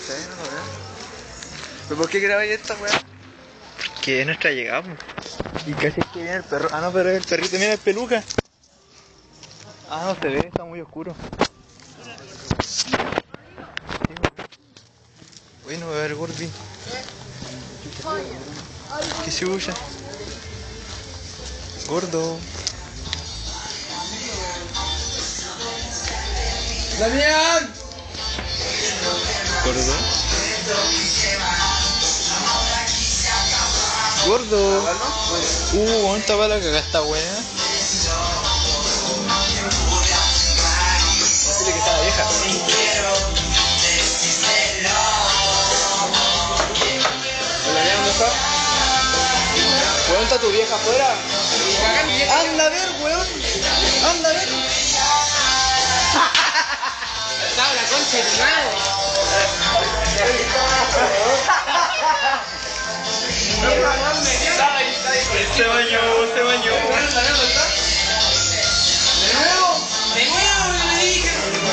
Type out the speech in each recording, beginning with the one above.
sé, no lo veo. ¿Pero por qué grabáis esta weá? Que es nuestra llegada, po. Y casi que viene el perro. Ah, no, pero es el perrito, mira el peluca. Ah, no se ve, está muy oscuro. Uy, no voy a ver Gordy. ¿Qué chucha? Gordo. ¡Damián! Gordo. Gordo. ¿Dónde estaba la cagada esta wea? Dile que está la vieja. ¿Dónde está? Weón, está tu vieja afuera. Anda a ver, weón. Anda a ver. Estaba la concha de tu madre. Se bañó. De nuevo, le dije.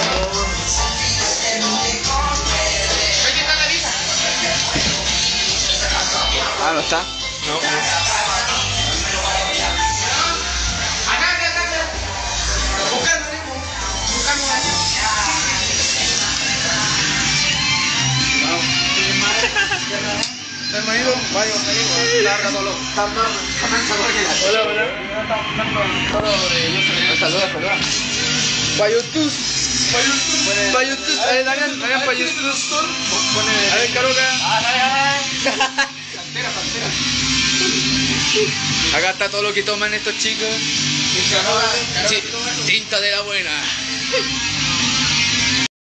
Aquí está la vieja. Ah, ¿no está? No. Acá. Buscando. Hermanito, vaya, Hola. Saluda. Payutus. A ver, hagan Payutus. A ver, Caroca. Acá está todo lo que toman estos chicos. Tinta de la buena.